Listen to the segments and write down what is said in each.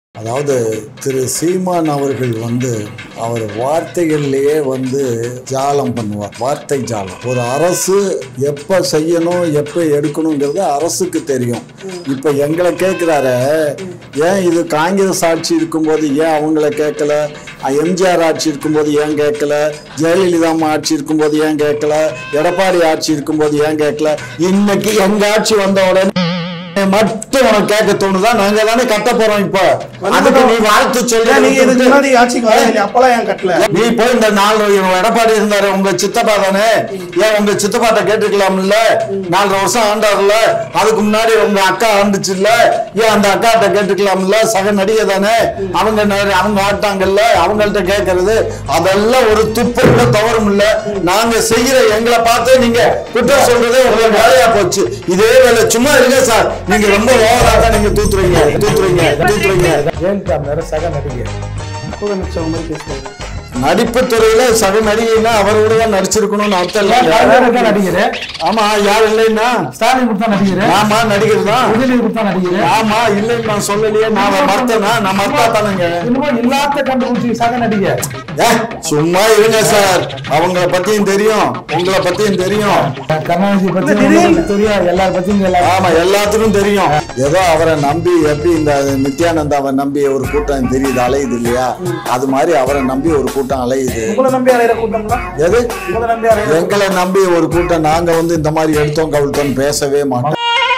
அதாவது திரு சீமான் அவர்கள் அவர் வார்த்தைகள்லேயே ஜாலம் பண்ணுவார். வார்த்தை ஜாலம். ஒரு அரசு எப்போ செய்யணும் எப்போ எடுக்கணுங்கிறது அரசுக்கு தெரியும். இப்போ எங்களை கேட்குறாரு, ஏன் இது காங்கிரஸ் ஆட்சி இருக்கும்போது ஏன் அவங்கள கேட்கல, எம்ஜிஆர் ஆட்சி இருக்கும்போது ஏன் கேட்கல, ஜெயலலிதா ஆட்சி இருக்கும்போது ஏன் கேட்கல, எடப்பாடி ஆட்சி இருக்கும்போது ஏன் கேட்கல, இன்னைக்கு எங்க ஆட்சி வந்த உடனே மட்டும் உனக்கு கேட்க தோணுதா? நாங்க தானே கட்ட போறோம். இப்ப அதுக்கு நீ வாழ்த்து சொல்ற, நீ போய் இந்த 4 எடப்பாடி இருந்தாரு, உங்க சித்தப்பா தானே, ஏன் உங்க சித்தப்பாட்ட கேட்டுக்கலாம்ல? 4 வருஷம் ஆண்டாருல, அதுக்கு முன்னாடி உங்க அக்கா ஆண்டுச்சு இல்ல, ஏன் அந்த அக்காட்ட கேட்டுக்கலாம்ல? சக நடிகை தானே, அவங்க ஆட்டாங்கல்ல, அவங்கள்ட்ட கேட்கறது அதெல்லாம் ஒரு துப்பு தவறும் இல்ல. நாங்க செய்யற எங்களை பார்த்து நீங்க குற்றம் சொல்றதே உங்களுக்கு வேலையா போச்சு. இதே வேலை சும்மா இருங்க சார், நீங்க ரொம்ப ஓவரா நீங்க தூத்துறீங்க. ஜெயலலிதா மேல சக நடிகர் முதலமைச்சர் மாதிரி பேசுறாரு. நடிப்பு துறையில சக நடிகைன்னா அவரோட தான் நடிச்சிருக்கணும்னு அர்த்தம் இல்ல. நடிகர் ஆமா, யார் இல்லைன்னா ஸ்டாலின் கொடுத்தா நடிகர். ஆமா, நடிகர் தான். உதயநிதி கொடுத்தா நடிகர். ஆமா, இல்லைன்னு நான் சொல்லலையே. நான் மறுத்தேனா? நான் மறுத்தாதானுங்க. இன்னும் இல்லாத கண்டுபிடிச்சி சக நடிகர். சும்மா இருங்க சார், அவங்கள பத்தியும் தெரியும், உங்களை பத்தியும் தெரியும், கருணாநிதி பத்தி தெரியும், எல்லார பத்தியும். ஆமா, எல்லாத்துக்கும் தெரியும். ஏதோ அவரை நம்பி எப்படி இந்த நித்யானந்தாவை நம்பி ஒரு கூட்டம் தெரியுது, அலையுது இல்லையா? அது மாதிரி அவரை நம்பி ஒரு கூட்டம் அலையுது. எது எங்களை நம்பி ஒரு கூட்டம்? நாங்க இந்த மாதிரி எடுத்தோம் கவிழ்த்தோம் பேசவே மாட்டோம்.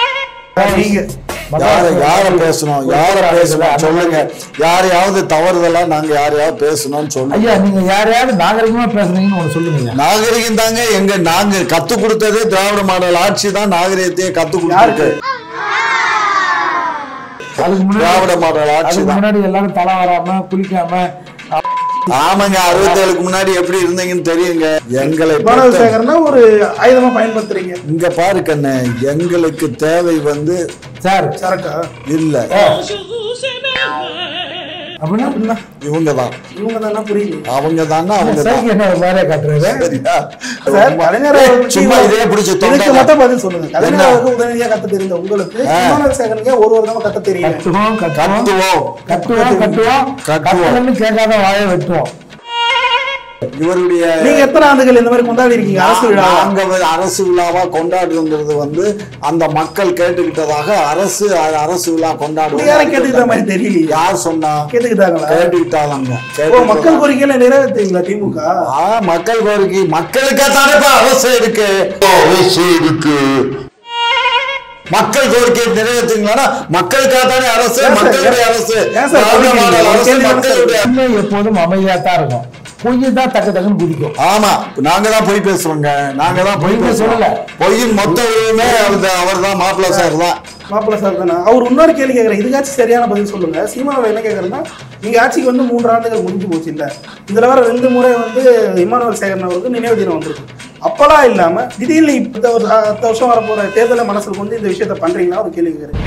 யார பேசணும், சொல்லுங்க. யாரையாவது தவறுதலா நாங்க யாரையாவது பேசணும்னு சொல்லுங்க. நீங்க யாரையாவது நாகரிகமா பேசுறீங்கன்னு சொல்லுங்க. நாகரிகம் தாங்க நாங்க கத்து கொடுத்தது திராவிட மாடல் ஆட்சி தான் நாகரிகத்தையே கத்து கொடுத்து. திராவிட மாடல் ஆட்சி முன்னாடி எல்லாரும் தலை வராம குளிக்காம. ஆமாங்க, 67க்கு முன்னாடி எப்படி இருந்தீங்கன்னு தெரியுங்க. எங்களை ஒரு ஆயுதமா பயன்படுத்துறீங்க. இங்க பாரு கண்ணு, எங்களுக்கு தேவை சார் சரக்கா இல்ல, அப்படின்னா இவங்க தான் புரியுது. அவங்க தானா சும்மா இதே பிடிச்சி மட்டும் பதில் சொல்லுங்க. உடனடியாக கத்த தெரிந்த உங்களுக்கு ஒரு வருடமா கத்த தெரியும். கட்டுவோம் கேட்காத வாயை வெட்டுவோம். இவருடைய நீங்க எத்தனை ஆண்டுகள் இந்த மாதிரி கொண்டாடி இருக்கீங்க அரசு விழா? அங்க அரசு விழாவா கொண்டாடுங்கிறது அந்த மக்கள் கேட்டுக்கிட்டதாக அரசு விழா கொண்டாடுவோம். கேட்டுக்கிட்ட மாதிரி தெரியல. யார் சொன்னா? கேட்டுக்கிட்டாங்க. மக்கள் கோரிக்கையில நிறைவேற்றீங்களா திமுக? மக்கள் கோரிக்கை மக்களுக்கே தானே அரசு இருக்கு. மக்கள் கோரிக்கை நிறைவேற்றீங்களா? மக்களுக்காக தானே அரசு, மக்களுடைய அரசு. எப்போதும் அமைதியாத்தான் இருக்கும். பொய் தான் தக்க தக்கன்னு குதிக்கும். ஆமா, நாங்க தான் பொய் பேசுறோங்க. நாங்க தான் பொய் பேசல. பொய்யின் மொத்த உரிமை அவர் தான். மாப்பிள்ள சார் தான். மாப்பிள்ள சார் தானே. அவர் இன்னொரு கேள்வி கேட்கறேன், இதுக்காச்சும் சரியான பதில் சொல்லுங்க. சீமானவர் என்ன கேட்கறேன்னா, நீங்க ஆட்சிக்கு 3 ஆண்டுகள் முடிஞ்சு போச்சு இல்ல, இதுல வர 2 முறை இமானுவேல் சேகரன் அவருக்கு நினைவு தினம் வந்திருக்கு. அப்பெல்லாம் இல்லாம திடீர்னு இப்ப ஒரு 10 வருஷம் வரப்போற தேர்தலை மனசுல கொண்டு இந்த விஷயத்த பண்றீங்களா ஒரு கேள்வி கேட்கறேன்.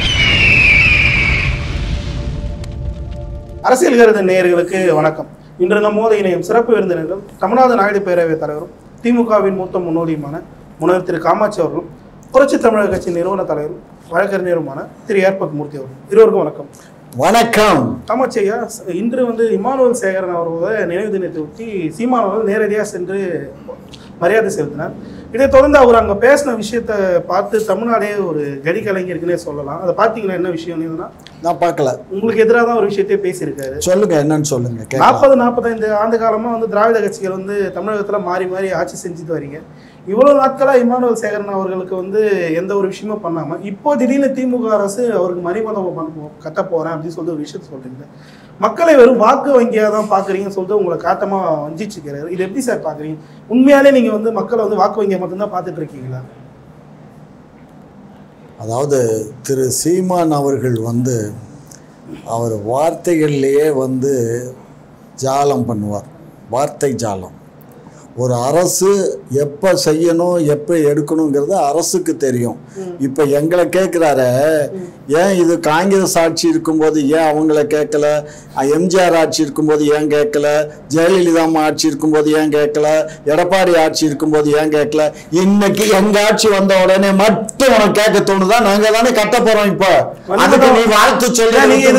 அரசியல் கருத்து நேயர்களுக்கு வணக்கம். இன்று நம்மோது இணையும் சிறப்பு விருந்தினர்கள் தமிழ்நாடு நாயுடு பேரவைத் தலைவரும் திமுகவின் மூத்த முன்னோடியுமான முனைவர் திரு காமாட்சி அவர்களும், புரட்சி தமிழக கட்சி நிறுவன தலைவரும் வழக்கறிஞருமான திரு ஏர்பக் மூர்த்தி அவர்களும். இருவருக்கும் வணக்கம். வணக்கம். காமாட்சி ஐயா, இன்று இமானுவேல் சேகரன் அவர்களோட நினைவு தினத்தை ஒட்டி சீமான் அவர்கள் நேரடியாக சென்று மரியாதை செலுத்தினார். இதை தொடர்ந்து அவர் அங்கே பேசின விஷயத்த பார்த்து தமிழ்நாடே ஒரு கடி கலைஞருக்குன்னே சொல்லலாம். அதை பார்த்தீங்கன்னா என்ன விஷயம்? நான் பார்க்கல. உங்களுக்கு எதிராக தான் ஒரு விஷயத்தையே பேசியிருக்காரு. சொல்லுங்க, என்னன்னு சொல்லுங்க. 40-45 ஆண்டு காலமாக திராவிட கட்சிகள் தமிழகத்தில் மாறி மாறி ஆட்சி செஞ்சுட்டு வரீங்க. இவ்வளவு நாட்களாக இமானுவேல் சேகரன் அவர்களுக்கு எந்த ஒரு விஷயமும் பண்ணாமல் இப்போ திடீர்னு திமுக அரசு அவருக்கு மணிமண்டபம் கட்ட போகிறேன் அப்படின்னு சொல்லிட்டு ஒரு விஷயத்த சொல்கிறீங்க. மக்களை வெறும் வாக்கு வங்கியாக தான் பார்க்குறீங்கன்னு சொல்லிட்டு உங்களை காட்டமாக வஞ்சிச்சுக்கிறாரு. இது எப்படி சார் பார்க்குறீங்க? உண்மையாலே நீங்கள் மக்களை வாக்கு வங்கியை மட்டும்தான் பார்த்துட்டு இருக்கீங்களா? அதாவது திரு சீமான் அவர்கள் அவர் வார்த்தைகள்லேயே ஜாலம் பண்ணுவார். வார்த்தை ஜாலம். ஒரு அரசு எப்போ செய்யணும் எப்போ எடுக்கணுங்கிறது அரசுக்கு தெரியும். இப்போ எங்களை கேட்குறாரு, ஏன் இது காங்கிரஸ் ஆட்சி இருக்கும்போது ஏன் அவங்கள கேட்கல, எம்ஜிஆர் ஆட்சி இருக்கும்போது ஏன் கேட்கல, ஜெயலலிதா ஆட்சி இருக்கும்போது ஏன் கேட்கல, எடப்பாடி ஆட்சி இருக்கும்போது ஏன் கேட்கல, இன்னைக்கு எங்க ஆட்சி வந்த உடனே மட்டும் உனக்கு கேட்க தோணுதா? நாங்க தானே கட்ட போறோம். இப்போ அதுக்கு நீ வாழ்த்து சொல்ல,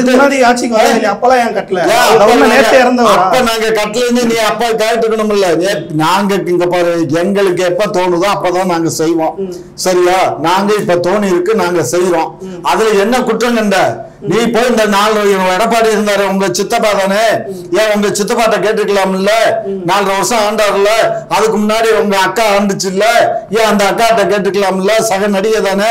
அப்ப நாங்க கட்டலன்னு நீ அப்ப கேட்டுக்கணும்ல. நாங்க இங்க பாரு, எங்களுக்கு எப்ப தோணுதோ அப்பதான் நாங்க செய்வோம். சரியா? நாங்க இப்ப தோணி இருக்கு, நாங்க செய்யறோம். அதுல என்ன குற்றம் கண்ட? நீ போய் இந்த 4 எடப்பாடி இருந்தாரு, உங்க சித்தப்பா தானே, ஏன் உங்க சித்தப்பாட்ட கேட்டுக்கலாம்ல? 4 வருஷம் ஆண்டாருல, அதுக்கு முன்னாடி உங்க அக்கா ஆண்டுச்சு இல்ல, ஏன் அந்த அக்காட்ட கேட்டுக்கலாம்ல? சக நடிகை தானே,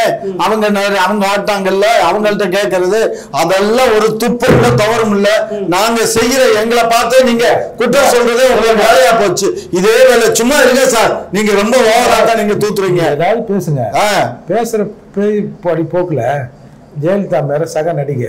அவங்க ஆட்டாங்கல்ல, அவங்கள்ட்ட கேட்கறது அதெல்லாம் ஒரு துப்புல தவறும் இல்ல. நாங்க செய்யற எங்களை பார்த்து நீங்க குற்றம் சொல்றதே உங்களுக்கு வேலையா போச்சு. இதே வேலை சும்மா இருங்க சார், நீங்க ரொம்ப ஓவராக நீங்க தூத்துறீங்க. ஏதாவது பேசுங்க. பேசுற போக்குல ஜெயலலிதா மேல சக நடிகை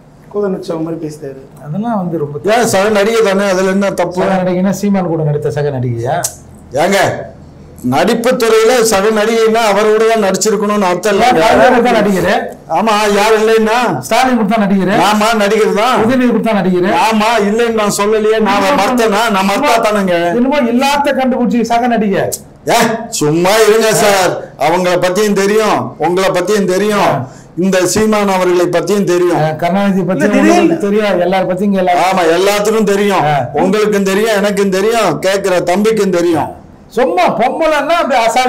மாதிரி பேசுறாரு. அதெல்லாம் வந்து ரொம்ப ஏன் சக நடிகை தானே, அதுல என்ன தப்பு? சக நடிகைன்னா சீமான் கூட நடித்த சக நடிகையா? ஏங்க நடிப்பு துறையில சக நடிகைன்னா அவரோட நடிச்சிருக்கணும்னு அர்த்தம் இல்ல. நடிகர் ஆமா, யார் இல்லைன்னா ஸ்டாலின் கொடுத்தா நடிகர். ஆமா, நடிகர் தான். உதயநிதி கொடுத்தா நடிகர். ஆமா, இல்லைன்னு நான் சொல்லலையே, நான் மறுத்தேனா? நான் மறுத்தா தானுங்க. இன்னும் எல்லாத்த கண்டுபிடிச்சி சக நடிகை. சும்மா இருங்க சார், அவங்கள பத்தியும் தெரியும், உங்களை பத்தியும் தெரியும், இந்த சீமான் அவர்களை பத்தியும் தெரியும், கருணாநிதி பத்தி தெரியும், எல்லாரும் பத்தியும். ஆமா, எல்லாத்துக்கும் தெரியும். உங்களுக்கும் தெரியும், எனக்கும் தெரியும், கேட்கிற தம்பிக்கும் தெரியும். சும்மா பொம்மலன்னா அப்படி அசால்ட்.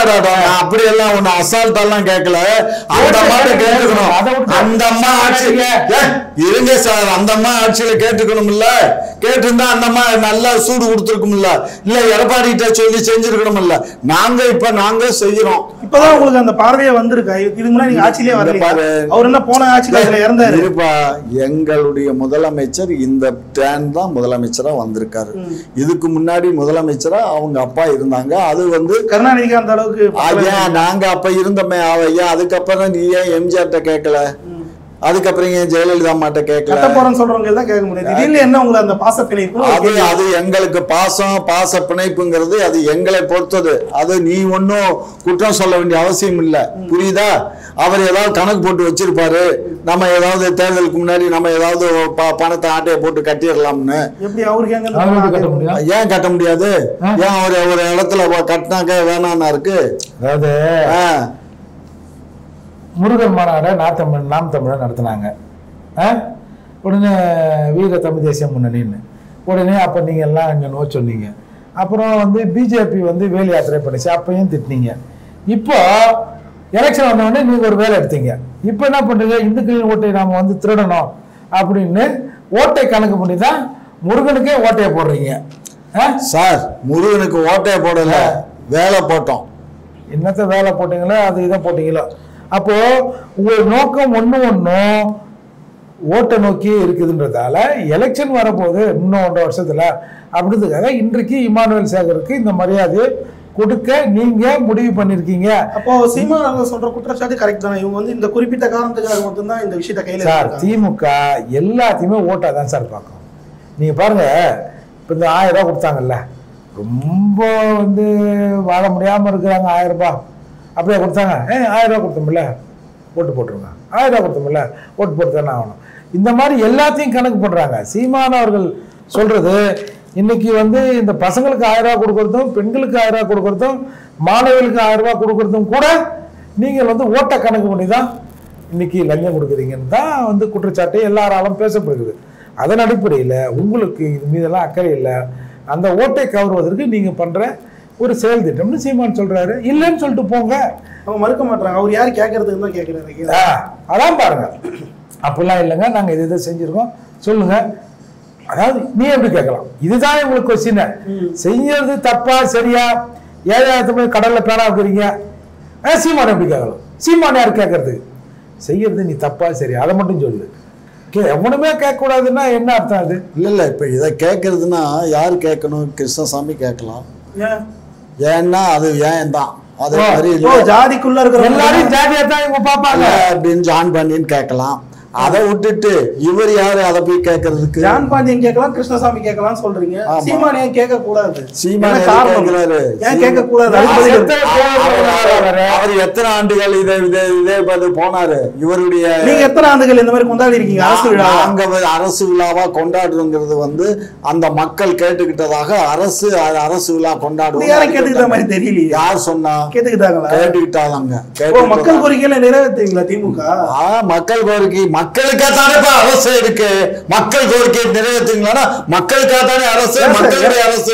அப்படி எல்லாம் ஒண்ணு அசால்ட் எல்லாம் கேட்கல. அந்த அம்மா கேட்டுக்கணும். அந்த அம்மா ஆட்சியில இருங்க சார், அந்த அம்மா ஆட்சியில கேட்டுக்கணும் இல்ல? கேட்டிருந்தா அந்த அம்மா நல்லா சூடு கொடுத்துருக்கும் இல்ல? இல்ல எடப்பாடி கிட்ட சொல்லி செஞ்சிருக்கணும் இல்ல? நாங்க செய்யறோம். இப்பதான் உங்களுக்கு அந்த பார்வையே வந்திருக்கா? இதுக்கு முன்னாடி நீங்க ஆட்சியிலே வரல. அவர் என்ன போன ஆட்சியில இறந்தாரு? இருப்பா, எங்களுடைய முதலமைச்சர் இந்த டேன் தான் முதலமைச்சரா வந்திருக்காரு. இதுக்கு முன்னாடி முதலமைச்சரா அவங்க அப்பா இருந்தாங்க. அது வந்து கருணாநிதி அந்த அளவுக்கு நாங்க அப்ப இருந்தோமே. ஐயா, அதுக்கப்புறம் நீ ஏன் எம்ஜிஆர்ட்ட கேட்கல? அதுக்கப்புறம் ஏன் ஜெயலலிதா மாட்ட கேட்கல? சொல்றவங்க தான் கேட்க முடியாது. இதுல என்ன உங்களுக்கு அந்த பாச பிணைப்பு? அது எங்களுக்கு பாச பிணைப்புங்கிறது அது எங்களை பொறுத்தது. அது நீ ஒன்னும் குற்றம் சொல்ல வேண்டிய அவசியம் இல்ல. புரியுதா? அவர் ஏதாவது கணக்கு போட்டு வச்சிருப்பாரு, நம்ம ஏதாவது தேர்தலுக்கு முன்னாடி நம்ம ஏதாவது பணத்தை ஆட்டையை போட்டு கட்டிடலாம்னு. எப்படி அவருக்கு ஏன் கட்ட முடியாது? ஏன் ஒரு இடத்துல கட்டினாக்க வேணான்னா இருக்கு? அதாவது முருகன் மாநாட நாம் தமிழர் நடத்தினாங்க. உடனே வீர தமிழ் தேசிய முன்னணின்னு உடனே அப்போ நீங்கள் எல்லாம் இங்கே நோ சொன்னீங்க. அப்புறம் வந்து பிஜேபி வந்து வேலை யாத்திரை பண்ணிச்சு, அப்பையும் திட்டினீங்க. இப்போ எலெக்ஷன் வந்தோடனே நீங்கள் ஒரு வேலை எடுத்தீங்க. இப்போ என்ன பண்ணுறீங்க? இந்துக்களின் ஓட்டை நாம் வந்து திருடணும் அப்படின்னு ஓட்டை கணக்கு பண்ணி தான் முருகனுக்கே ஓட்டையை போடுறீங்க. சார், முருகனுக்கு ஓட்டையை போடல, வேலை போட்டோம். என்னத்த வேலை போட்டீங்களோ அது இதை போட்டீங்களோ. அப்போ உங்கள் நோக்கம் ஒன்றும் ஓட்டை நோக்கி இருக்குதுன்றதால எலெக்ஷன் வரப்போகுது இன்னும் 1.5 வருஷத்துல அப்படின்றதுக்காக இன்றைக்கு இமானுவேல் சேகருக்கு இந்த மரியாதையை கொடுக்க நீங்க முடிவு பண்ணிருக்கீங்க. அப்போ சீமான் சொல்ற குற்றச்சாட்டு கரெக்ட் தானே? இவங்க வந்து இந்த குறிப்பிட்ட காரணத்துக்காக மட்டும்தான் இந்த விஷயத்தை கையில சார், திமுக எல்லாத்தையுமே ஓட்டா தான் சார் பார்க்கும். நீங்க பாருங்க, இப்போ இந்த 1000 ரூபா கொடுத்தாங்கல்ல, ரொம்ப வந்து வாழ முடியாம இருக்கிறாங்க. 1000 ரூபாய் அப்படியே கொடுத்தாங்க. 1000 ரூபா கொடுத்தோம்ல, ஓட்டு போட்டுருங்க. 1000 ரூபா கொடுத்தோம்ல, ஓட்டு போட்டு தானே ஆகணும். இந்த மாதிரி எல்லாத்தையும் கணக்கு பண்ணுறாங்க. சீமான் அவர்கள் சொல்றது இன்னைக்கு வந்து இந்த பசங்களுக்கு 1000 ரூபா கொடுக்கறதும், பெண்களுக்கு 1000 ரூபா கொடுக்கறதும், மாணவர்களுக்கு 1000 ரூபா கொடுக்கறதும் கூட நீங்கள் வந்து ஓட்ட கணக்கு பண்ணி தான் இன்னைக்கு லஞ்சம் கொடுக்குறீங்கன்னு தான் வந்து குற்றச்சாட்டு எல்லாராலும் பேசப்படுகிறது. அதன் அடிப்படையில் உங்களுக்கு இது மீதெல்லாம் அக்கறை இல்லை. அந்த ஓட்டை கவருவதற்கு நீங்கள் பண்ணுற ஒரு செயல் திட்டம்னு சீமான் சொல்றாரு. இல்லைன்னு சொல்லிட்டு போங்க, அவங்க மறுக்க மாட்டாங்க. அவர் யார் கேட்கறதுக்கு தான் கேட்கிறாரு. அதான் பாருங்க, அப்படிலாம் இல்லைங்க, நாங்கள் இதை செஞ்சிருக்கோம் சொல்லுங்க. அதாவது நீ எப்படி கேட்கலாம்? இதுதான் உங்களுக்கு கொஸ்டின். செய்யறது தப்பா சரியா? 7000 கடல்ல பேரா வைக்கிறீங்க, சீமான் எப்படி கேட்கலாம்? சீமான் யார் கேட்கறதுக்கு? செய்யறது நீ தப்பா சரியா அதை மட்டும் சொல்லு. எவனுமே கேட்க கூடாதுன்னா என்ன அர்த்தம்? அது இல்ல இப்ப இதை கேட்கறதுன்னா யாரு கேட்கணும்? கிருஷ்ணசாமி கேட்கலாம். ஏன்னா அது ஏன் தான் அது மாதிரி ஜாதிக்குள்ள இருக்கிற எல்லாரும் ஜாதியா தான் இவங்க பாப்பாங்க அப்படின்னு ஜான் பண்ணின்னு கேட்கலாம். அதை விட்டுட்டு இவர் யாரு அதை போய் கேட்கறதுக்கு? ஜான் பாண்டியன் கேட்கலாம், கிருஷ்ணசாமி கேட்கலாம்னு சொல்றீங்க. சீமான் ஏன் கேட்க கூடாது? சீமான் கேட்கிறாரு, ஏன் கேட்க கூடாது? அவர் எத்தனை ஆண்டுகள் இதே போனாரு? இவருடைய நீங்க எத்தனை ஆண்டுகள் இந்த மாதிரி கொண்டாடி இருக்கீங்க அரசு விழா? அங்க அரசு விழாவா கொண்டாடுறோங்கிறது வந்து அந்த மக்கள் கேட்டுக்கிட்டதாக அரசு விழா கொண்டாடுவோம். யாரும் கேட்டுக்கிட்ட மாதிரி தெரியல. யார் சொன்னா? கேட்டுக்கிட்டாங்களா? கேட்டுக்கிட்டாங்க. மக்கள் கோரிக்கையில நிறைவேற்றுவீங்களா திமுக? மக்கள் கோரிக்கை மக்களுக்கே தானே அரசு இருக்கு. மக்கள் கோரிக்கை நிறைவேற்றுங்களா? மக்களுக்காக தானே அரசு, மக்களுடைய அரசு,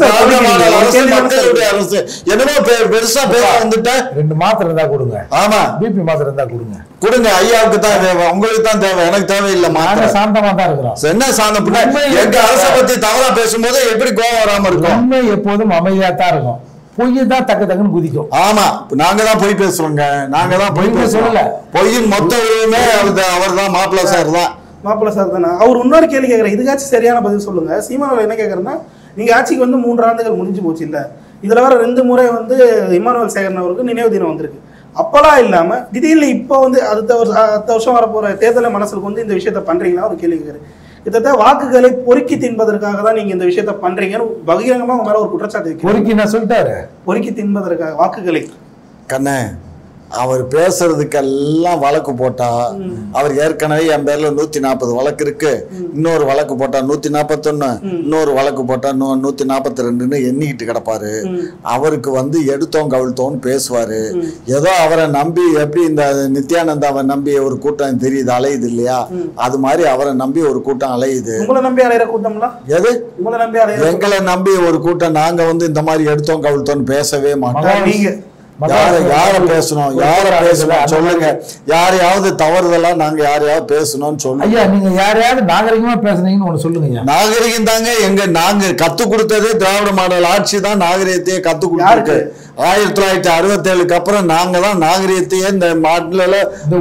மக்களுடைய அரசு. என்னமோ பெருசா பேர வந்துட்ட 2 மாத்திரை இருந்தா கொடுங்க. ஆமா, பிபி மாத்திரை இருந்தா கொடுங்க. கொடுங்க. ஐயாவுக்கு தான் தேவை, உங்களுக்கு தான் தேவை, எனக்கு தேவையில்லை. மாத்திரை சாந்தமா தான் இருக்கிறோம். என்ன சாந்தம்? எங்க அரசை பத்தி தவறா பேசும்போது எப்படி கோவம் வராம இருக்கும்? உண்மை எப்போதும் அமைதியா தான் இருக்கும். பொய்யை தான் டக்குன்னு குதிக்கும். ஆமா, நாங்க தான் பொய் பேசுறோங்க. நாங்க தான் பொய் சொல்லல. பொய்யின் மொத்த உரிமை அவர் தான். மாப்பிள்ள சார் தான். மாப்பிள்ள சார் தானே. அவர் இன்னொரு கேள்வி கேட்கறேன், இதுக்காச்சும் சரியான பதில் சொல்லுங்க. சீமான் என்ன கேட்கறேன்னா, நீங்க ஆட்சிக்கு வந்து 3 ஆண்டுகள் முடிஞ்சு போச்சு இல்ல, இதுல வர 2 முறை வந்து இமானுவேல் சேகரன் அவருக்கு நினைவு தினம் வந்திருக்கு. அப்பெல்லாம் இல்லாம திடீர்னு இப்போ வந்து அடுத்த வருஷம் வரப்போற தேர்தலை மனசுக்கு வந்து இந்த விஷயத்த பண்றீங்களா ஒரு கேள்வி கேட்குறேன். கிட்டத்தட்ட வாக்குகளை பொறுக்கி தின்பதற்காக தான் நீங்க இந்த விஷயத்த பண்றீங்கன்னு பகிரங்கமா உங்க மேல ஒரு குற்றச்சாட்டு வைக்கிறீங்க. பொறுக்கி நான் சொல்லிட்டாரு, பொறுக்கி தின்பதற்காக வாக்குகளை. கண்ணே, அவர் பேசுறதுக்கெல்லாம் வழக்கு போட்டா, அவர் ஏற்கனவே என் பேர்ல 140 வழக்கு இருக்கு, இன்னொரு வழக்கு போட்டா 141, இன்னொரு வழக்கு போட்டா 142ன்னு எண்ணிக்கிட்டு கிடப்பாரு. அவருக்கு வந்து எடுத்தோம் கவிழ்த்தோன்னு பேசுவாரு. ஏதோ அவரை நம்பி, எப்படி இந்த நித்யானந்தாவை நம்பி ஒரு கூட்டம் தெரியுது அலையுது இல்லையா, அது மாதிரி அவரை நம்பி ஒரு கூட்டம் அலையுது. உங்களை நம்பி அலையிற கூட்டம்ல எது? உங்களை நம்பி அலையிற, எங்களை நம்பி ஒரு கூட்டம். நாங்க வந்து இந்த மாதிரி எடுத்தோம் கவிழ்த்தோன்னு பேசவே மாட்டோம். நீங்க யார பேசணும், யார பேசணும் சொல்லுங்க. யாரையாவது தவறுதலா நாங்க யாரையாவது பேசணும்னு சொல்லுங்க. ஐயா, நீங்க யாரையாவது நாகரிகமா பேசுனீங்கன்னு ஒண்ணு சொல்லுங்க. நாகரிகம் தாங்க நாங்க கத்து கொடுத்ததே திராவிட மாடல் ஆட்சி தான் நாகரிகத்தையே கத்து கொடுத்துருக்கு. 1967க்கு அப்புறம் நாங்க தான் நாகரிகத்தையே இந்த மாடல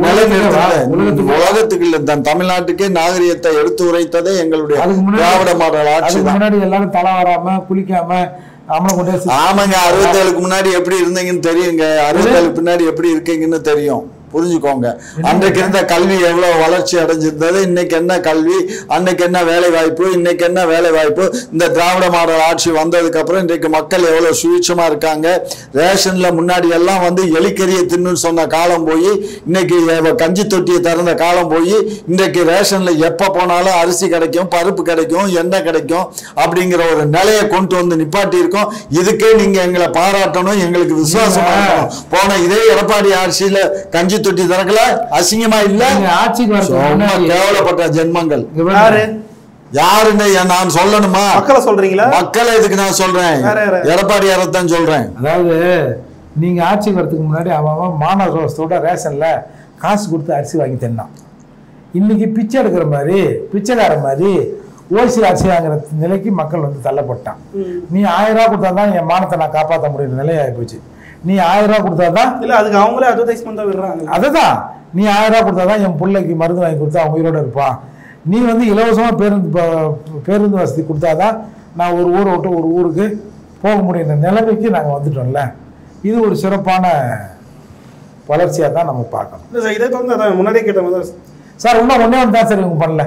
உலகத்துக்கு இல்ல, தமிழ்நாட்டுக்கே நாகரிகத்தை எடுத்து உரைத்ததே எங்களுடைய திராவிட மாடல் ஆட்சி. முன்னாடி எல்லாரும் தலை வராம குளிக்காம ஆமாங்க. 67க்கு முன்னாடி எப்படி இருந்தீங்கன்னு தெரியுங்க, 67க்கு பின்னாடி எப்படி இருக்கீங்கன்னு தெரியும். புரிஞ்சுக்கோங்க. அன்றைக்கு இருந்த கல்வி எவ்வளவு வளர்ச்சி அடைஞ்சிருந்தது, இன்னைக்கு என்ன கல்வி, அன்னைக்கு என்ன வேலை வாய்ப்பு, இன்னைக்கு என்ன வேலை வாய்ப்பு. இந்த திராவிட மாடல் ஆட்சி வந்ததுக்கு அப்புறம் இன்றைக்கு மக்கள் எவ்வளவு சுயட்சமா இருக்காங்க. ரேஷன்ல முன்னாடி எல்லாம் வந்து எலிக்கறியை தின்னு சொன்ன காலம் போய், இன்னைக்கு கஞ்சி தொட்டியை திறந்த காலம் போய், இன்றைக்கு ரேஷன்ல எப்ப போனாலும் அரிசி கிடைக்கும், பருப்பு கிடைக்கும், எண்ணெய் கிடைக்கும் அப்படிங்கிற ஒரு நிலையை கொண்டு வந்து நிப்பாட்டி இருக்கோம். இதுக்கே நீங்க எங்களை பாராட்டணும், எங்களுக்கு விசுவாசம் இருக்கணும். போன இதே எடப்பாடி ஆட்சியில கஞ்சி தொட்டி திறக்கல, அசிங்கமா இல்ல? கேவலப்பட்ட ஜென்மங்கள் யாருன்னு நான் சொல்லணுமா? மக்களை சொல்றீங்களா? மக்களை இதுக்கு நான் சொல்றேன், எடப்பாடி அரசன் சொல்றேன். அதாவது நீங்க ஆட்சிக்கு வரதுக்கு முன்னாடி அவன் மாநகரோட ரேஷன்ல காசு கொடுத்து அரிசி வாங்கி தின்னான். இன்னைக்கு பிச்சை எடுக்கிற மாதிரி, பிச்சைக்கார மாதிரி ஓசி ஆட்சி வாங்குற நிலைக்கு மக்கள் வந்து தள்ளப்பட்டான். நீ 1000 ரூபா கொடுத்தா தான் என் மானத்தை நான் காப்பாற்ற முடியுற நிலையாகி போச்சு. நீ 1000 ரூபா கொடுத்தாதான் இல்ல, அதுக்கு அவங்களே அட்வர்டைஸ்மெண்ட் தான் விடுறாங்க. அதுதான், நீ 1000 ரூபா கொடுத்தாதான் என் பிள்ளைக்கு மருந்து வாங்கி கொடுத்தா அவன் உயிரோட இருப்பான். நீ வந்து இலவசமா பேருந்து வசதி கொடுத்தாதான் நான் ஒரு ஊரை விட்டு ஒரு ஊருக்கு போக முடியுற நிலைமைக்கு நாங்கள் வந்துட்டோம்ல. இது ஒரு சிறப்பான வளர்ச்சியாக தான் நம்ம பார்க்கணும். இல்லை சார், இதை வந்து முன்னாடியே கேட்ட மாதிரி சார் இன்னும் ஒன்றே ஒன்று தான் சார் இவங்க பண்ணல.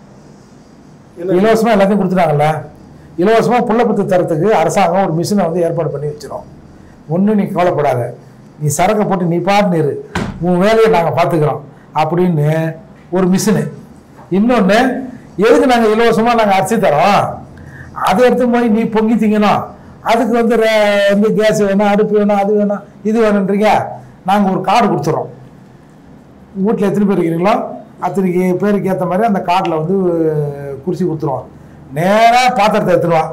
இலவசமாக எல்லாத்தையும் கொடுத்துட்டாங்கல்ல. இலவசமாக புள்ள பத்து தரத்துக்கு அரசாங்கம் ஒரு மிஷினை வந்து ஏற்பாடு பண்ணி வச்சிடும். ஒன்றும் நீ கவலைப்படாத, நீ சரக்கை போட்டு நீ பாட்டுன்னு இரு, உன் வேலையை நாங்கள் பார்த்துக்கிறோம் அப்படின்னு ஒரு மிஷினு. இன்னொன்று, எதுக்கு நாங்கள் இலவசமாக நாங்கள் அரிசி தரோம், அதை எடுத்து போய் நீ பொங்கி திங்கணும், அதுக்கு வந்து கேஸ் வேணும், அடுப்பு வேணும், அது வேணும், இது வேணுன்றீங்க. நாங்கள் ஒரு கார்டு கொடுத்துட்றோம். வீட்டில் எத்தனை பேர் இருக்கிறீங்களோ அத்தனைக்கு பேருக்கு ஏற்ற மாதிரி அந்த கார்டில் வந்து குறிச்சி கொடுத்துருவோம். நேராக பாத்திரத்தை எடுத்துருவான்,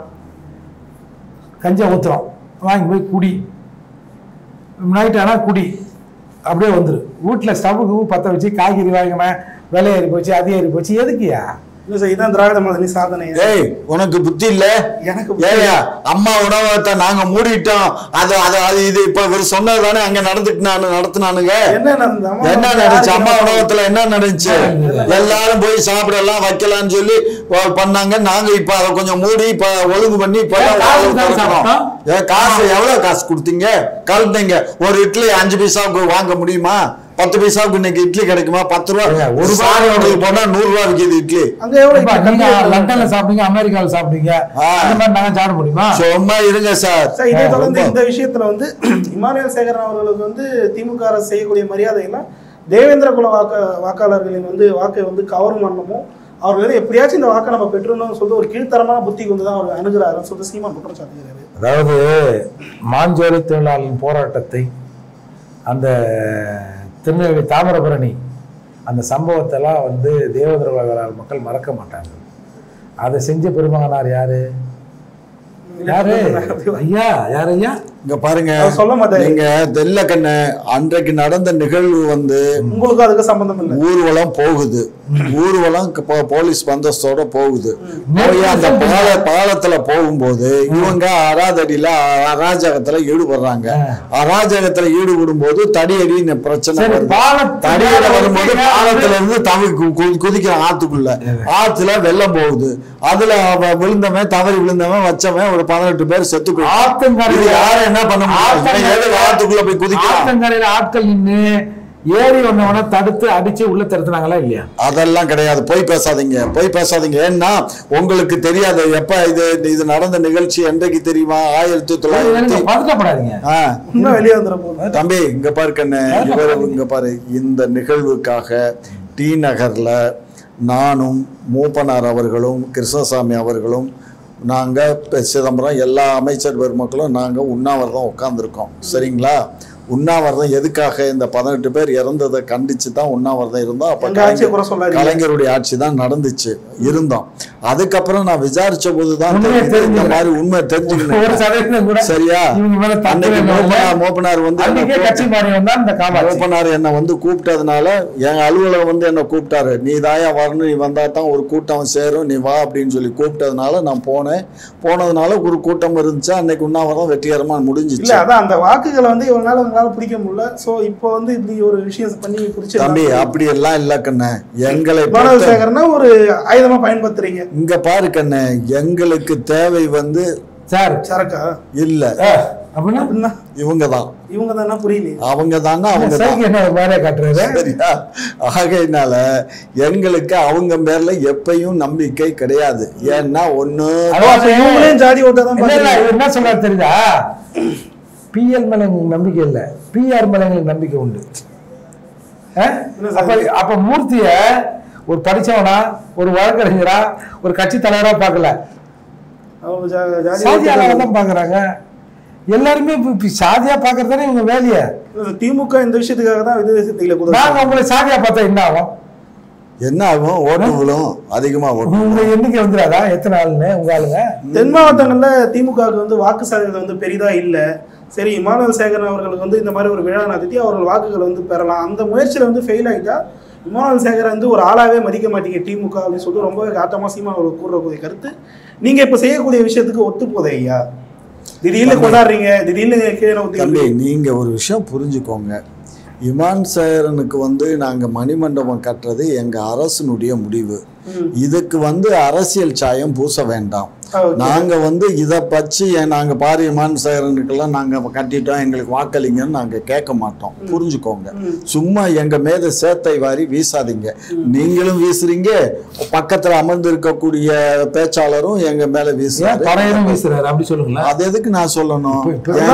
கஞ்சை ஊற்றுறோம், வாங்கி போய் குடி, நைட் ஆனால் குடி, அப்படியே வந்துடு. வீட்டில் ஸ்டவ்வுக்கு பற்ற வச்சு காய்கறி வாங்கினேன், விலை ஏறி போச்சு, அது ஏறி போச்சு, எதுக்குயா? இல்லை சார், இதான் திராவிட மாதிரி சாதனை. ஏய், உனக்கு புத்தி இல்ல? எனக்கு ஏயா, அம்மா உணவகத்தை நாங்க மூடிட்டோம், அது அது அது இது இப்ப இவர் சொன்னதுதானே அங்க நடத்தினானுங்க. என்ன நடந்துச்சு? அம்மா உணவகத்துல என்ன நடந்துச்சு? எல்லாரும் போய் சாப்பிடலாம் வைக்கலாம்னு சொல்லி பண்ணாங்க. நாங்க இப்ப அதை கொஞ்சம் மூடி இப்ப ஒழுங்கு பண்ணி காசு எவ்வளவு காசு கொடுத்தீங்க? கலந்தீங்க. ஒரு இட்லி 5 பைசாவுக்கு வாங்க முடியுமா? 10 பைசாவுக்கு இன்னைக்கு இட்லி கிடைக்குமா? 10 ரூபா ஒரு சாரி ஹோட்டலுக்கு போனா 100 ரூபா விற்கிது இட்லி. அங்க எவ்வளவு நீங்க லண்டன்ல சாப்பிடுங்க, அமெரிக்காவில் சாப்பிடுங்க, அந்த மாதிரி நாங்க சாப்பிட முடியுமா? சும்மா இருங்க சார். இதை தொடர்ந்து இந்த விஷயத்துல வந்து இமானுவேல் சேகரன் அவர்களுக்கு வந்து திமுக அரசு செய்யக்கூடிய மரியாதையெல்லாம் தேவேந்திர குல வாக்காளர்களின் வந்து வாக்கை வந்து கவரும் வண்ணமும் அவர்கள் எப்படியாச்சும் இந்த வாக்கை நம்ம பெற்றணும்னு சொல்லிட்டு ஒரு கீழ்த்தரமான புத்தி கொண்டு தான் அவர் அணுகிறாருன்னு சொல்லிட்டு சீமான் குற்றம் சாட்டுகிறாரு. அதாவது மாஞ்சோலை தொழிலாளர்களின் போராட்டத்தை, அந்த திருநெல்வேலி தாமிரபரணி அந்த சம்பவத்தெல்லாம் வந்து தேவேந்திர குல வேளாளர் மக்கள் மறக்க மாட்டாங்க. அதை செஞ்ச பெருமகனார் யாரு? யாரு ஐயா? யார் ஐயா? இங்க பாருங்க, சொல்ல மாட்டேன். நீங்க தெல்லக்கண்ண அன்றைக்கு நடந்த நிகழ்வு வந்து உங்களுக்கு அதுக்கு சம்பந்தம் இல்லை. ஊர்வலம் போகுது, ஊர்வலம் போலீஸ் பந்தோபஸ்தோட போகுது. போய் அந்த பாலத்துல போகும்போது இவங்க அராதடியில அராஜகத்துல ஈடுபடுறாங்க. அராஜகத்துல ஈடுபடும் போது தடியடி பிரச்சனை வருது. தடியடி வரும்போது பாலத்துல இருந்து தமிழ் குதிக்கிற ஆத்துக்குள்ள, ஆத்துல வெள்ளம் போகுது. அதுல விழுந்தவன், தவறி விழுந்தவன், வச்சவன் ஒரு 18 பேர் செத்து போய் யாரும் என்ன பண்ண முடியும்? ஆத்துக்குள்ள போய் குதிக்கிறாங்க. ஆட்கள் நின்று ஏறி வந்தவன தடுத்து அடிச்சு உள்ள தடுத்துனாங்களா இல்லையா? அதெல்லாம் கிடையாது. போய் பேசாதீங்க, போய் பேசாதீங்க. ஏன்னா உங்களுக்கு தெரியாது எப்ப இது நடந்த நிகழ்ச்சி என்றைக்கு தெரியுமா? 1900 வெளியே வந்துடும் தம்பி. இங்க பாரு கண்ணு, இங்க பாரு. இந்த நிகழ்வுக்காக டி நகர்ல நானும் மூப்பனார் அவர்களும் கிருஷ்ணசாமி அவர்களும் நாங்கள் சிதம்பரம் எல்லா அமைச்சர் பெருமக்களும் நாங்கள் உண்ணாவிரதம் உட்காந்துருக்கோம். சரிங்களா? உண்ணாவிரதம் எதுக்காக? இந்த 18 பேர் இறந்ததை கண்டிச்சு தான் உண்ணாவிரதம் இருந்தோம். அப்ப கலைஞருடைய ஆட்சி தான் நடந்துச்சு, இருந்தோம். அதுக்கப்புறம் நான் விசாரிச்ச போதுதான் இந்த மாதிரி உண்மை தெரிஞ்சுக்கணும். சரியா? அன்னைக்கு மோப்பனார் வந்து மோப்பனார் என்னை வந்து கூப்பிட்டதுனால என் அலுவலகம் வந்து என்னை கூப்பிட்டாரு. நீ தாயா வரணும், நீ வந்தா தான் ஒரு கூட்டம் சேரும், நீ வா அப்படின்னு சொல்லி கூப்பிட்டதுனால நான் போனேன். போனதுனால ஒரு கூட்டம் இருந்துச்சு. அன்னைக்கு உண்ணாவிரதம் வெற்றிகரமா முடிஞ்சிச்சு. அந்த வாக்குகளை வந்து இவனால பிடிக்க முடியல. சோ இப்போ வந்து இப்படி ஒரு விஷயம் பண்ணி குறிச்சு தம்பி அப்படி எல்லாம் இல்ல கண்ணு. எங்களை ஒரு ஆயுதமா பயன்படுத்துறீங்க. இங்க பாரு கண்ணு, எங்களுக்கு தேவை வந்து சார் சரக்கா இல்ல அப்படின்னா இவங்க தான் புரியல. அவங்க தானா சரியா? ஆகையினால எங்களுக்கு அவங்க மேல எப்பயும் நம்பிக்கை கிடையாது. ஏன்னா ஒண்ணு ஜாதி ஓட்டதான் என்ன சொல்ல தெரியுதா? பிஎல் மேல எங்களுக்கு நம்பிக்கை இல்லை, பிஆர் மேல எங்களுக்கு நம்பிக்கை உண்டு. அப்ப மூர்த்திய ஒரு படிச்சவனா, ஒரு வழக்கறிஞரா, ஒரு கட்சி தலைவரா பார்க்கல, சாதியாளராக தான் பாக்குறாங்க. எல்லாருமே சாதியா பாக்குறதானே இவங்க வேலைய. திமுக இந்த விஷயத்துக்காக தான் நாங்க உங்களை சாதியா பார்த்தா என்ன ஆகும்? என்ன ஆகும்? ஓட்டுகளும் அதிகமா ஓட்டும். உங்க எண்ணிக்கை வந்துடாதா? எத்தனை ஆளுங்க உங்க ஆளுங்க? தென் மாவட்டங்கள்ல திமுகவுக்கு வந்து வாக்கு சதவீதம் வந்து பெரிதா இல்லை. சரி, இமானுவேல் சேகரன் அவர்களுக்கு வந்து இந்த மாதிரி ஒரு விழா நடத்தி அவர்கள் வாக்குகள் வந்து பெறலாம். அந்த முயற்சியில் வந்து ஃபெயில் ஆகிட்டா இமானுவேல் சேகரன் வந்து ஒரு ஆளாவே மதிக்க மாட்டீங்க திமுக அப்படின்னு சொல்லிட்டு ரொம்பவே காட்டமா சீமான் அவர்கள் கூறக்கூடிய கருத்து நீங்க இப்ப செய்யக்கூடிய விஷயத்துக்கு ஒத்து போதே ஐயா? திடீர்னு கொண்டாடுறீங்க, திடீர்னு கீழே. நீங்க ஒரு விஷயம் புரிஞ்சுக்கோங்க. இமான் சேகரனுக்கு வந்து நாங்க மணிமண்டபம் கட்டுறது எங்க அரசனுடைய முடிவு. இதுக்கு வந்து அரசியல் சாயம் பூச வேண்டாம். நாங்க வந்து இதை பற்றி நாங்க பாரி இமான் சேகரனுக்கெல்லாம் நாங்க கட்டிட்டோம், எங்களுக்கு வாக்களிங்கன்னு நாங்க கேட்க மாட்டோம். புரிஞ்சுக்கோங்க. சும்மா எங்க மேத சேத்தை வாரி வீசாதீங்க. நீங்களும் வீசுறீங்க, பக்கத்துல அமர்ந்து இருக்கக்கூடிய பேச்சாளரும் எங்க மேல வீசுறாரு. அப்படி சொல்லுங்களா? அது எதுக்கு நான் சொல்லணும்?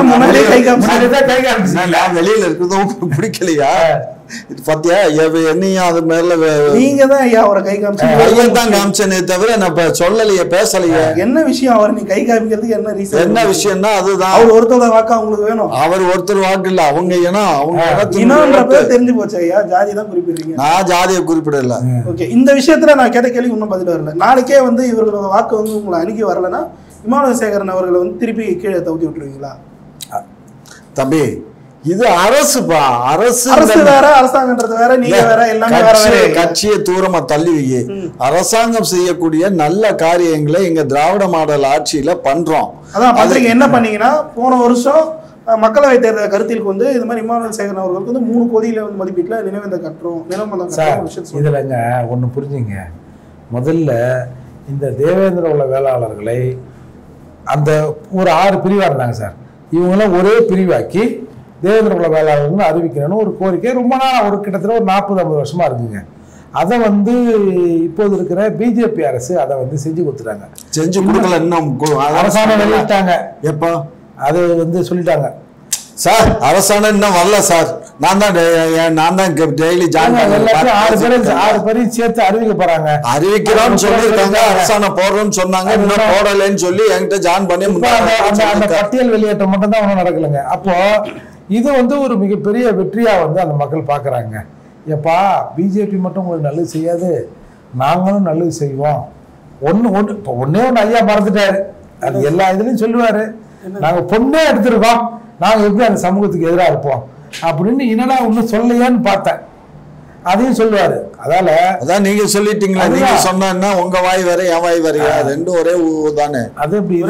வெளியில இருக்கிறதும் பிடிக்கலையா? பாத்தியா, என்னையும் அது மேல நீங்க தான் ஐயா அவரை கை காமிச்சதான் காமிச்சனே தவிர நான் சொல்லலையே, பேசலையே. என்ன விஷயம் அவர் நீ கை காமிக்கிறதுக்கு என்ன ரீசன்? என்ன விஷயம்னா அதுதான் அவர் ஒருத்தர் வாக்கு அவங்களுக்கு வேணும். அவர் ஒருத்தர் வாக்கு இல்ல, அவங்க இனம். அவங்க பேர் தெரிஞ்சு போச்சு ஐயா. ஜாதி தான் குறிப்பிடுறீங்க. நான் ஜாதியை குறிப்பிடல. ஓகே, இந்த விஷயத்துல நான் கேட்ட கேள்வி இன்னும் பதில் வரல. நாளைக்கே வந்து இவர்களோட வாக்கு வந்து உங்களை அணுகி வரலன்னா இமானுவேல் சேகரன் அவர்களை வந்து திருப்பி கீழே தவுத்தி விட்டுருவீங்களா? தம்பி, இது அரசுப்பா. அரசு வேற, அரசாங்கன்றது வேற, நீங்க வேற, எல்லாமே வேற. கட்சியை தூரமா தள்ளி வை. அரசாங்கம் செய்யக்கூடிய நல்ல காரியங்களை எங்க திராவிட மாடல் ஆட்சியில பண்றோம். அதான் பண்றீங்க. என்ன பண்ணீங்கன்னா போன வருஷம் மக்களவை தேர்தல் கருத்தில் கொண்டு இது மாதிரி இமானுவேல் சேகரன் அவர்களுக்கு வந்து 3 கோடியில வந்து மதிப்பீட்டுல நினைவேந்தல் கட்டுறோம், நினைவந்தம். இதுலங்க ஒண்ணு புரிஞ்சுங்க. முதல்ல இந்த தேவேந்திர உள்ள வேளாளர்களை அந்த ஒரு 6 பிரிவா இருந்தாங்க சார். இவங்களாம் ஒரே பிரிவாக்கி தேவேந்திர குல வேளாளர்னு அறிவிக்கணும்னு ஒரு கோரிக்கை ரொம்ப நாள் ஒரு கிட்டத்தட்ட ஒரு 40-50 வருஷமா இருக்குங்க. அதை வந்து இப்போது இருக்கிற பிஜேபி அரசு அதை வந்து செஞ்சு கொடுத்துட்டாங்க. செஞ்சு கொடுக்கல, இன்னும் அரசாங்கம் வெளியிட்டாங்க. எப்போ அது வந்து சொல்லிட்டாங்க சார், அரசாங்கம் இன்னும் வரல சார். நான் தான் டெய்லி ஜாயின் பண்ணேன். 6 பேரையும் சேர்த்து அறிவிக்க போறாங்க. அறிவிக்கிறோம்னு சொல்லியிருக்காங்க, அரசாங்கம் போடுறோம்னு சொன்னாங்க, இன்னும் போடலன்னு சொல்லி என்கிட்ட ஜாயின் பண்ணி அந்த பட்டியல் வெளியேற்றம் மட்டும் தான் ஒன்றும் நடக்கலைங்க. அப்போ இது வந்து ஒரு மிகப்பெரிய வெற்றியா வந்து அந்த மக்கள் பாக்குறாங்க. எப்பா பிஜேபி மட்டும் உங்களுக்கு நல்லது செய்யாது, நாங்களும் நல்லது செய்வோம். இப்போ ஒன்னே ஒன்று ஐயா மறந்துட்டாரு, அது எல்லா இதுலையும் சொல்லுவாரு, நாங்கள் பொண்ணே எடுத்திருக்கோம், நாங்கள் எப்படி அந்த சமூகத்துக்கு எதிராக இருப்போம் அப்படின்னு. என்னடா ஒன்றும் சொல்லலையான்னு பார்த்தேன், அதையும் சொல்லுவாரு. அதான் நீங்க சொல்லிட்டீங்களா, நீங்க சொன்னா உங்க வாய் வேற என் வாய் வேறையா, ரெண்டும் ஒரே ஊ தானே. அது எப்படி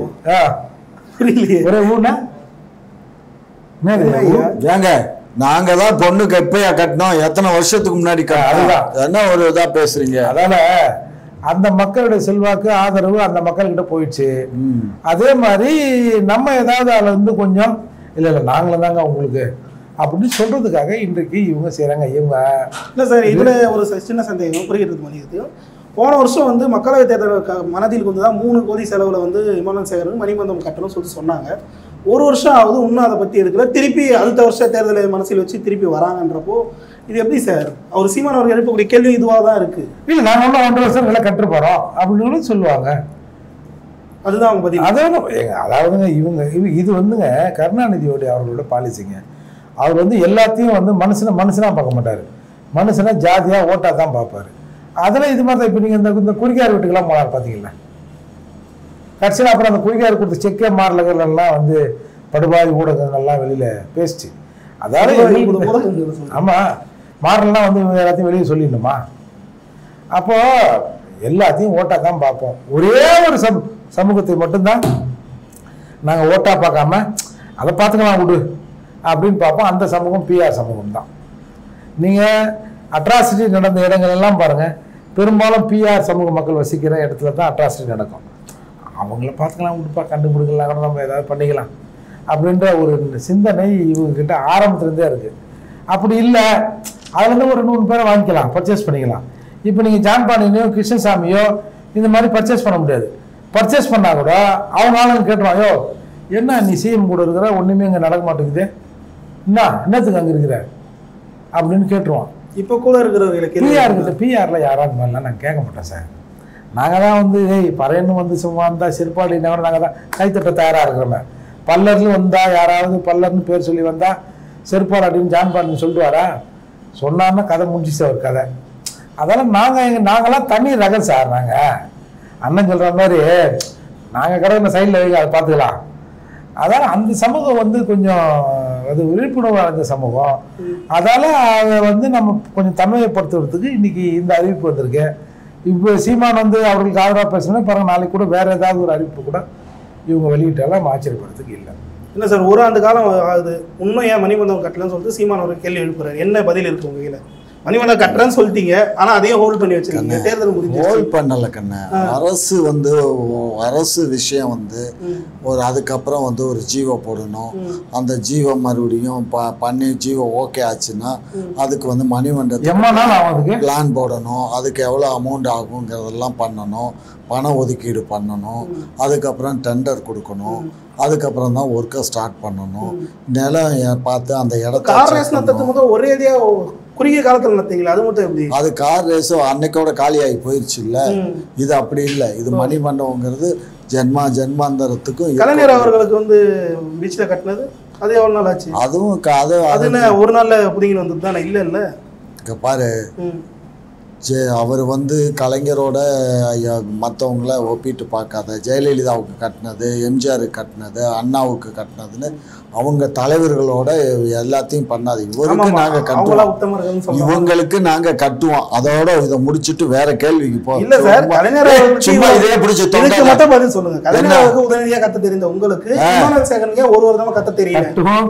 ஒரே ஊனா ஏங்க, நாங்க தான் பொண்ணுக்கு எப்பயா கட்டினோம், எத்தனை வருஷத்துக்கு முன்னாடி அதுதான் என்ன ஒரு இதா பேசுறீங்க. அதனால அந்த மக்களுடைய செல்வாக்கு ஆதரவு அந்த மக்கள்கிட்ட போயிடுச்சு. அதே மாதிரி நம்ம ஏதாவது அதுல இருந்து கொஞ்சம் இல்ல நாங்களும் தாங்க உங்களுக்கு அப்படின்னு சொல்றதுக்காக இன்றைக்கு இவங்க செய்யறாங்க. இவங்க இல்லை சார், இதுல ஒரு சின்ன சந்தேகம் புரிகிறது மணியத்தையும். போன வருஷம் வந்து மக்களவைத் தேர்தல் மனதில் வந்து தான் 3 கோடி செலவில் வந்து இமானுவேல் சேகரன் மணிமண்டபம் கட்டணும்னு சொல்லிட்டு சொன்னாங்க. ஒரு வருஷம் ஆகுது, இன்னும் அதை பற்றி எடுக்கல. திருப்பி அடுத்த வருஷம் தேர்தலை மனசில் வச்சு திருப்பி வராங்கன்றப்போ இது எப்படி சார்? அவர் சீமான் அவர்கள் எழுப்பக்கூடிய கேள்வி இதுவாக தான் இருக்கு. இல்லை, நாங்கள் ஒன்றும் 1.5 வருஷம் நல்லா கட்டு போகிறோம் அப்படின்னு சொல்லுவாங்க. அதுதான் அவங்க பதில். அதாவதுங்க இவங்க இது வந்துங்க கருணாநிதியோடைய அவர்களோட பாலிசிங்க. அவர் வந்து எல்லாத்தையும் வந்து மனுஷனா பார்க்க மாட்டார், மனுஷனா ஜாதியாக ஓட்டா தான் பார்ப்பார். அதில் இது மாதிரி தான் இப்போ நீங்கள் இந்த குறிக்கார் வீட்டுக்கெல்லாம் போனார் பார்த்தீங்களா, கடைசியில் அப்புறம் அந்த குறிக்கார் கொடுத்த செக்கே மாறலங்கள்லாம் வந்து படுபாவி ஊடகங்கள்லாம் வெளியில் பேசிச்சு. அதாவது ஆமாம், மாறலாம் வந்து எல்லாத்தையும் வெளியே சொல்லிடணுமா? அப்போது எல்லாத்தையும் ஓட்டாக தான் பார்ப்போம். ஒரே ஒரு சமூகத்தை மட்டும்தான் நாங்கள் ஓட்டாக பார்க்காம அதை பார்த்துக்கலாம் விடு அப்படின்னு பார்ப்போம். அந்த சமூகம் பிஆர் சமூகம் தான். நீங்கள் அட்ராசிட்டி நடந்த இடங்கள் எல்லாம் பாருங்கள், பெரும்பாலும் பிஆர் சமூக மக்கள் வசிக்கிற இடத்துல தான் அட்ராசிட்டி நடக்கும். அவங்கள பார்த்துக்கலாம் விடுப்பா, கண்டுபிடிக்கலாம், கூட நம்ம ஏதாவது பண்ணிக்கலாம் அப்படின்ற ஒரு சிந்தனை இவங்ககிட்ட ஆரம்பத்துலேருந்தே இருக்குது. அப்படி இல்லை, அதுலேருந்து ஒரு 100 பேரை வாங்கிக்கலாம், பர்ச்சேஸ் பண்ணிக்கலாம். இப்போ நீங்கள் ஜான் பாண்டியனையோ கிருஷ்ணசாமியோ இந்த மாதிரி பர்ச்சேஸ் பண்ண முடியாது. பர்ச்சேஸ் பண்ணால் கூட அவங்க ஆளுங்க கேட்டுருவான், ஐயோ என்ன நீ சிஎம் கூட இருக்கிற, ஒன்றுமே இங்கே நடக்க மாட்டேங்குது, என்னத்துக்கு அங்கே இருக்கிற அப்படின்னு கேட்டுருவான். இப்போ கூட இருக்கிறவங்களுக்கு பிஆர்ல யாராவது மாதிரிலாம் நாங்கள் கேட்க மாட்டோம் சார். நாங்கள் தான் வந்து பறையன்னு வந்து சும்மா இருந்தால் சிறுபாடினா நாங்கள் தான் கைத்தட்ட தயாராக இருக்கிறோமே. பல்லர்னு வந்தால் யாராவது பல்லர்னு பேர் சொல்லி வந்தால் செருப்பாடு அப்படின்னு ஜான் பாண்டியன் சொல்லிடுவாரா? சொன்னார்னா கதை முடிஞ்சிச்சு அவர் கதை. அதெல்லாம் நாங்களாம் தண்ணி ரகம் சார். நாங்கள் அண்ணன் சொல்கிற மாதிரி நாங்கள் கடவுள் சைடில் வைக்க அதை பார்த்துக்கலாம். அதனால் அந்த சமூகம் வந்து கொஞ்சம் அது விழிப்புணர்வு அடைஞ்ச சமூகம். அதால் அதை வந்து நம்ம கொஞ்சம் தன்மையப்படுத்துறதுக்கு இன்றைக்கி இந்த அறிவிப்பு வந்திருக்கு. இப்போ சீமான் வந்து அவர்களுக்கு ஆதரவாக பேசணும் பாருங்கள், நாளைக்கு கூட வேறு ஏதாவது ஒரு அறிவிப்பு கூட இவங்க வெளியிட்டாலும் ஆச்சரியப்படுறதுக்கு இல்லை. இல்லை சார், 1 ஆண்டு காலம் ஆகுது, இன்னும் ஏன் மணிமண்டபம் கட்டலன்னு சொல்லிட்டு சீமான் ஒரு கேள்வி எழுப்புறாரு. என்ன பதில் இருக்கு உங்க கையில்? மணிமண்டபம் கட்டுறேன்னு சொல்லிட்டீங்க, ஆனா அதையும் ஹோல்ட் பண்ணி வச்சிருக்கீங்க. தேர்தல் முடிஞ்சு ஹோல்ட் பண்ணல கண்ணு. அரசு வந்து அரசு விஷயம் வந்து ஒரு அதுக்கப்புறம் வந்து ஒரு ஜீவோ போடணும். அந்த ஜீவோ மறுபடியும் பண்ணி ஜீவோ ஓகே ஆச்சுன்னா அதுக்கு வந்து மணிமண்டபத்துக்கு பிளான் போடணும். அதுக்கு எவ்வளோ அமௌண்ட் ஆகுங்கிறதெல்லாம் பண்ணணும், பண ஒதுக்கீடு பண்ணணும், அதுக்கப்புறம் டெண்டர் கொடுக்கணும், அதுக்கப்புறம் தான் ஒர்க்கை ஸ்டார்ட் பண்ணணும். நிலம் பார்த்து அந்த இடத்த ஒரே குறுகிய காலத்தில் நடத்தீங்களா? அது மட்டும் எப்படி? அது கார் ரேஸ் அன்னைக்கோட காலியாகி போயிடுச்சு இல்லை. இது அப்படி இல்லை. இது மணிமண்டபங்கிறது ஜென்மாந்தரத்துக்கும். கலைஞர் அவர்களுக்கு வந்து பீச்சில் கட்டினது அது எவ்வளோ நாள் ஆச்சு? அதுவும் அது ஒரு நாளில் புதிங்கின்னு வந்தது தானே? இல்லை இல்லை பாரு, அவர் வந்து கலைஞரோட மற்றவங்கள ஒப்பிட்டு பார்க்காத. ஜெயலலிதாவுக்கு கட்டினது, எம்ஜிஆருக்கு கட்டினது, அண்ணாவுக்கு கட்டினதுன்னு அவங்க தலைவர்களோட எல்லாத்தையும் பண்ணாது. இவருக்கு நாங்க கட்டுவோம், இவங்களுக்கு நாங்க கட்டுவோம். அதோட இதை முடிச்சுட்டு வேற கேள்விக்கு போவோம். சும்மா இதே பிடிச்சி பதில் சொல்லுங்க. கலைஞருக்கு உடனடியாக கத்த தெரிந்த உங்களுக்கு ஒரு வருடமா கத்த தெரியல.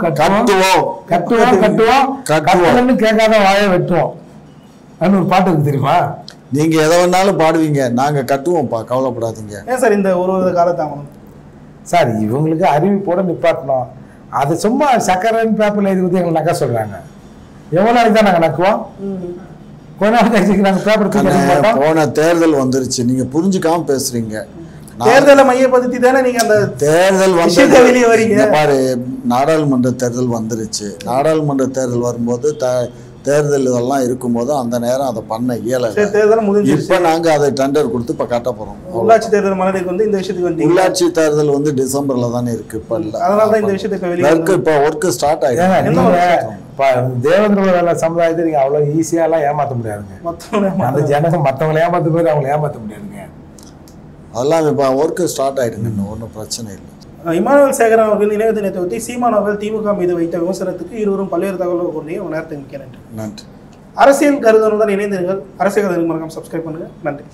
கட்டுவோம் கேட்காத வாயை வெட்டுவோம் ஒரு பாட்டுக்கு தெரியுமா? நீங்க எதை வேணாலும் பாடுவீங்க, நாங்க கட்டுவோம்ப்பா, கவலைப்படாதீங்க. ஏன் சார் இந்த ஒரு காலத்தாமதம்? சார் இவங்களுக்கு அறிவிப்போட நிப்பாட்டணும். அது சும்மா சக்கரன் பேப்பர்ல எழுதி ஊற்றி எங்களை நக்க சொல்றாங்க. எவ்வளவு நாளைக்கு தான் நாங்க நக்குவோம்? கொஞ்ச நாள் கழிச்சு நாங்க பேப்பர் போன தேர்தல் வந்துருச்சு, நீங்க புரிஞ்சுக்காம பேசுறீங்க. தேர்தலை மையப்படுத்தி தானே நீங்க அந்த தேர்தல் வெளியே வரீங்க. பாரு, நாடாளுமன்ற தேர்தல் வந்துருச்சு. நாடாளுமன்ற தேர்தல் வரும்போது தேர்தல் இதெல்லாம் இருக்கும்போது அந்த நேரம் அதை பண்ண இயல. தேர்தல் முடிஞ்சிருச்சு. இப்ப நாங்க அதை டெண்டர் கொடுத்து இப்ப கட்ட போறோம். உள்ளாட்சி தேர்தல் மனதிற்கு வந்து இந்த விஷயத்துக்கு வந்து உள்ளாட்சி தேர்தல் வந்து டிசம்பர்ல தானே இருக்கு. இப்ப இல்ல, அதனாலதான் இந்த விஷயத்துக்கு வெளியே இப்ப ஒர்க் ஸ்டார்ட் ஆயிடுச்சு. தேவேந்திர சமுதாயத்தை நீங்க அவ்வளவு ஈஸியா எல்லாம் ஏமாத்த முடியாதுங்க. அந்த ஜனங்க மத்தவங்களை ஏமாத்த போது அவங்களை ஏமாத்த முடியாதுங்க. அதெல்லாம் இப்ப ஒர்க் ஸ்டார்ட் ஆயிடுங்க, ஒன்றும் பிரச்சனை இல்லை. இமானுவேல் சேகரன் அவர்கள் நினைவு தினத்தை ஒட்டி சீமான் அவர்கள் திமுக மீது வைத்த விமர்சனத்துக்கு இருவரும் பல்வேறு தகவல்கள் கூறிய நேரத்துக்கு மிக்க நன்றி. நன்றி. அரசியல் கருத்துடன் இணைந்திருங்கள். அரசியல் கருத்து மறக்காம சப்ஸ்கிரைப் பண்ணுங்க. நன்றி.